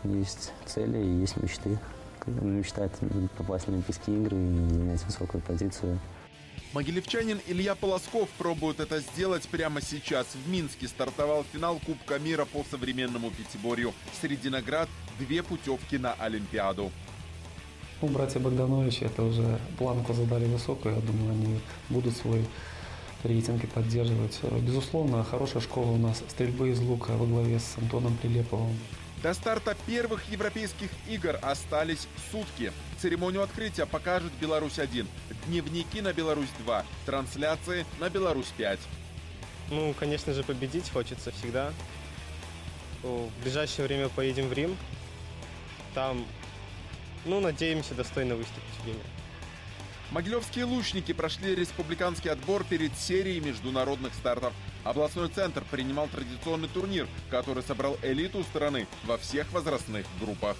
есть цели и есть мечты. Мечта – это попасть на Олимпийские игры и занять высокую позицию. Могилевчанин Илья Полосков пробует это сделать прямо сейчас. В Минске стартовал финал Кубка мира по современному пятиборью. Среди наград 2 путевки на Олимпиаду. Братья Богдановичи это уже планку задали высокую. Я думаю, они будут свой рейтинг и поддерживать. Безусловно, хорошая школа у нас стрельбы из лука во главе с Антоном Прилеповым. До старта первых европейских игр остались сутки. Церемонию открытия покажет «Беларусь-1», дневники на «Беларусь-2», трансляции на «Беларусь-5». Ну, конечно же, победить хочется всегда. В ближайшее время поедем в Рим. Там, надеемся, достойно выступить в Риме. Могилевские лучники прошли республиканский отбор перед серией международных стартов. Областной центр принимал традиционный турнир, который собрал элиту страны во всех возрастных группах.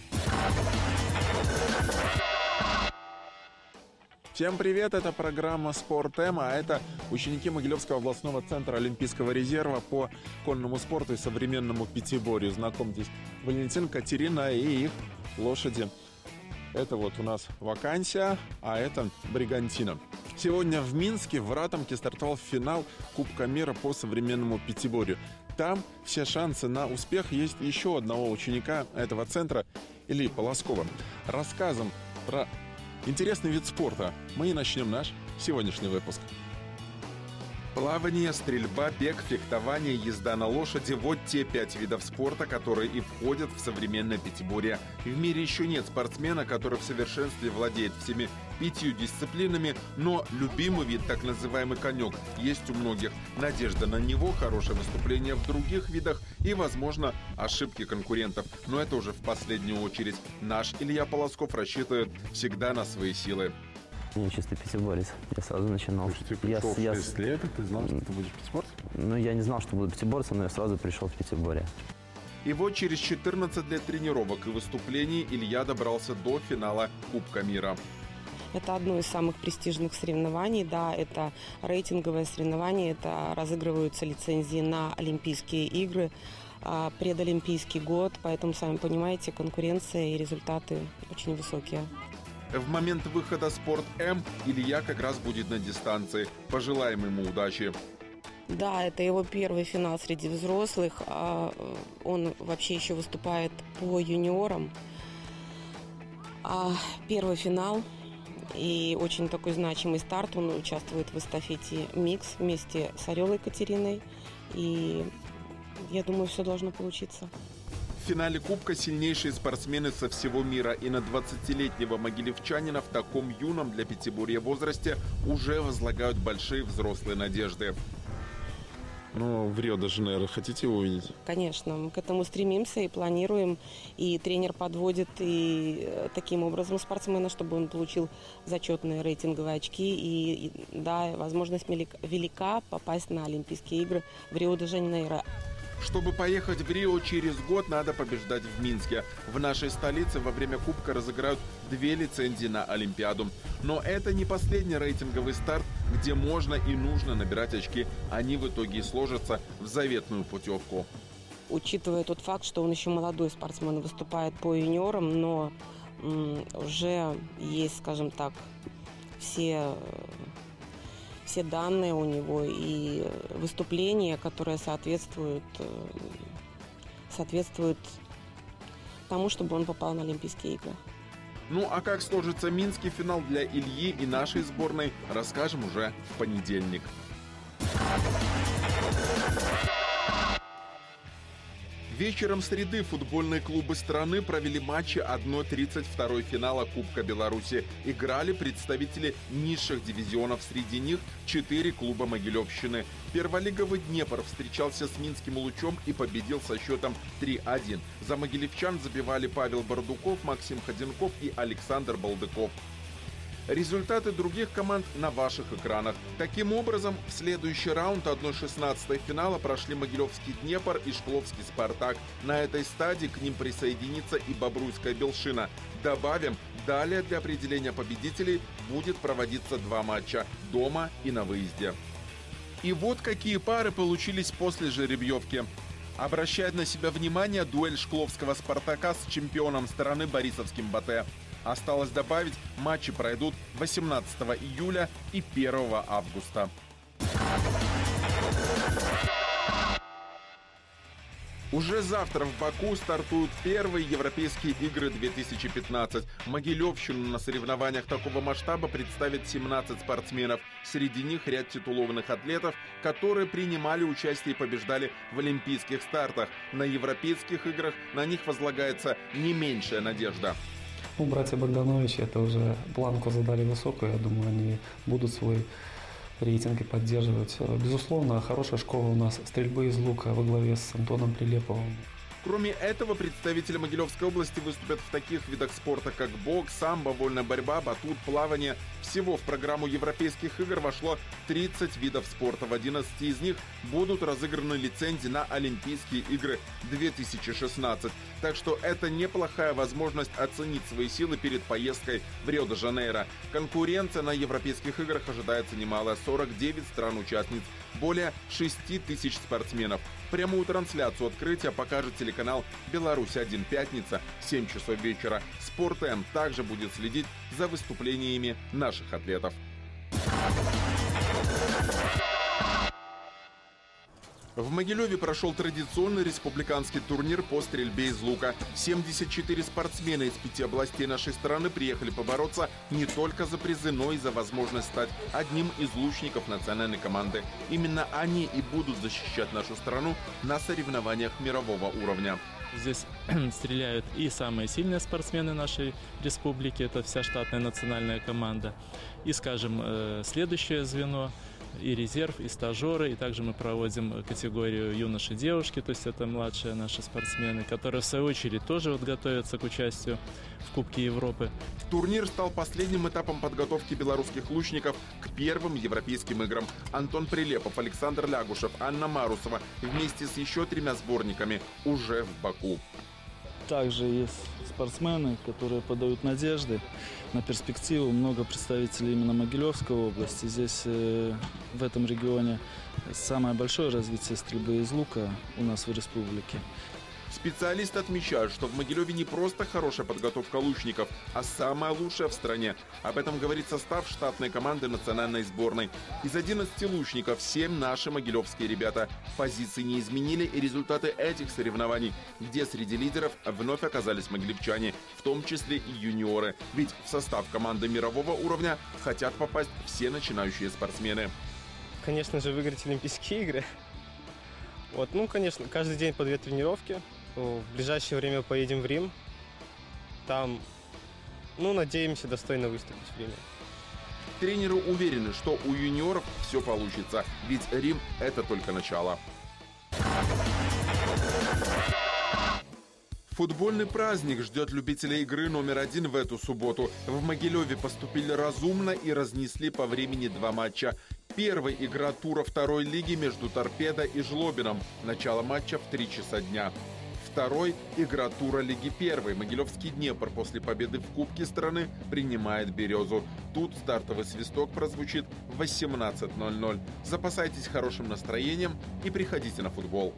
Всем привет, это программа «Спорт М», а это ученики Могилевского областного центра Олимпийского резерва по конному спорту и современному пятиборью. Знакомьтесь, Валентин, Катерина и их лошади. Это вот у нас вакансия, а это бригантина. Сегодня в Минске в Ратомке стартовал финал Кубка мира по современному пятиборью. Там все шансы на успех есть еще одного ученика этого центра, Ильи Полоскова. Рассказом про интересный вид спорта мы и начнем наш сегодняшний выпуск. Плавание, стрельба, бег, фехтование, езда на лошади – вот те 5 видов спорта, которые и входят в современное пятиборье. В мире еще нет спортсмена, который в совершенстве владеет всеми 5 дисциплинами, но любимый вид, так называемый конек, есть у многих. Надежда на него, хорошее выступление в других видах и, возможно, ошибки конкурентов. Но это уже в последнюю очередь. Наш Илья Полосков рассчитывает всегда на свои силы. Я чистый пятиборец. Я сразу начинал. То есть ты пришел в 6 лет, и ты знал, что ты будешь пятиборцем? Я не знал, что буду пятиборцем, но я сразу пришел в пятиборье. И вот через 14 лет тренировок и выступлений Илья добрался до финала Кубка мира. Это одно из самых престижных соревнований, да, это рейтинговое соревнование, это разыгрываются лицензии на Олимпийские игры, предолимпийский год, поэтому, сами понимаете, конкуренция и результаты очень высокие. В момент выхода «Спорт М» Илья как раз будет на дистанции. Пожелаем ему удачи. Да, это его первый финал среди взрослых. Он вообще еще выступает по юниорам. Первый финал и очень такой значимый старт. Он участвует в эстафете «Микс» вместе с Орелой Катериной. И я думаю, все должно получиться. В финале Кубка сильнейшие спортсмены со всего мира, и на 20-летнего могилевчанина в таком юном для пятиборья возрасте уже возлагают большие взрослые надежды. В Рио-де-Жанейро хотите его увидеть? Конечно, мы к этому стремимся и планируем, и тренер подводит и таким образом спортсмена, чтобы он получил зачетные рейтинговые очки, и да, возможность велика попасть на Олимпийские игры в Рио-де-Жанейро. Чтобы поехать в Рио через год, надо побеждать в Минске. В нашей столице во время Кубка разыграют 2 лицензии на Олимпиаду. Но это не последний рейтинговый старт, где можно и нужно набирать очки. Они в итоге и сложатся в заветную путевку. Учитывая тот факт, что он еще молодой спортсмен, выступает по юниорам, но уже есть, скажем так, все данные у него и выступления, которые соответствуют тому, чтобы он попал на Олимпийские игры. А как сложится минский финал для Ильи и нашей сборной, расскажем уже в понедельник. Вечером среды футбольные клубы страны провели матчи 1/32 финала Кубка Беларуси. Играли представители низших дивизионов, среди них 4 клуба Могилевщины. Перволиговый Днепр встречался с Минским Лучом и победил со счетом 3-1. За могилевчан забивали Павел Бардуков, Максим Ходенков и Александр Балдыков. Результаты других команд на ваших экранах. Таким образом, в следующий раунд 1/16 финала прошли Могилевский Днепр и Шкловский Спартак. На этой стадии к ним присоединится и Бобруйская Белшина. Добавим, далее для определения победителей будет проводиться 2 матча – дома и на выезде. И вот какие пары получились после жеребьевки. Обращает на себя внимание дуэль шкловского «Спартака» с чемпионом страны борисовским «Батэ». Осталось добавить, матчи пройдут 18 июля и 1 августа. Уже завтра в Баку стартуют первые Европейские игры 2015. Могилевщину на соревнованиях такого масштаба представит 17 спортсменов. Среди них ряд титулованных атлетов, которые принимали участие и побеждали в олимпийских стартах. На европейских играх на них возлагается не меньшая надежда. Братья Богдановичи это уже планку задали высокую. Я думаю, они будут свой рейтинг и поддерживать. Безусловно, хорошая школа у нас стрельбы из лука во главе с Антоном Прилеповым. Кроме этого, представители Могилевской области выступят в таких видах спорта, как бокс, самбо, вольная борьба, батут, плавание. Всего в программу Европейских игр вошло 30 видов спорта. В 11 из них будут разыграны лицензии на Олимпийские игры 2016. Так что это неплохая возможность оценить свои силы перед поездкой в Рио-де-Жанейро. Конкуренция на Европейских играх ожидается немалая. 49 стран-участниц, более 6 тысяч спортсменов. Прямую трансляцию открытия покажет телеканал «Беларусь-1», пятница, 7 часов вечера. Спорт М также будет следить за выступлениями наших атлетов. В Могилеве прошел традиционный республиканский турнир по стрельбе из лука. 74 спортсмена из 5 областей нашей страны приехали побороться не только за призы, но и за возможность стать одним из лучников национальной команды. Именно они и будут защищать нашу страну на соревнованиях мирового уровня. Здесь стреляют и самые сильные спортсмены нашей республики, это вся штатная национальная команда. И, скажем, следующее звено – и резерв, и стажеры, и также мы проводим категорию юноши-девушки, то есть это младшие наши спортсмены, которые в свою очередь тоже готовятся к участию в Кубке Европы. Турнир стал последним этапом подготовки белорусских лучников к первым европейским играм. Антон Прилепов, Александр Лягушев, Анна Марусова вместе с еще 3 сборниками уже в Баку. Также есть спортсмены, которые подают надежды на перспективу. Много представителей именно Могилевской области. Здесь, в этом регионе, самое большое развитие стрельбы из лука у нас в республике. Специалисты отмечают, что в Могилеве не просто хорошая подготовка лучников, а самая лучшая в стране. Об этом говорит состав штатной команды национальной сборной. Из 11 лучников 7 наши могилевские ребята. Позиции не изменили и результаты этих соревнований, где среди лидеров вновь оказались могилевчане, в том числе и юниоры. Ведь в состав команды мирового уровня хотят попасть все начинающие спортсмены. Конечно же, выиграть Олимпийские игры. Конечно, каждый день по 2 тренировки. В ближайшее время поедем в Рим. Там, надеемся достойно выступить в Риме. Тренеры уверены, что у юниоров все получится, ведь Рим – это только начало. Футбольный праздник ждет любителей игры номер 1 в эту субботу. В Могилеве поступили разумно и разнесли по времени 2 матча. Первый – игра тура 2-й лиги между «Торпедо» и «Жлобином». Начало матча в 3 часа дня. Второй – игра тура Лиги 1. Могилевский «Днепр» после победы в Кубке страны принимает «Березу». Тут стартовый свисток прозвучит в 18:00. Запасайтесь хорошим настроением и приходите на футбол.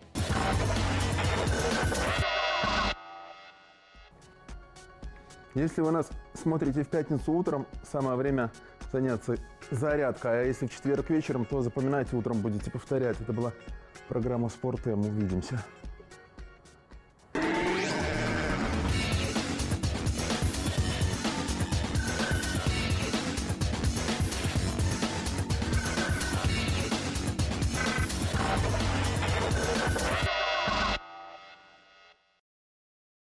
Если вы нас смотрите в пятницу утром, самое время заняться зарядкой. А если в четверг вечером, то запоминайте, утром будете повторять. Это была программа «Спорт М». Увидимся.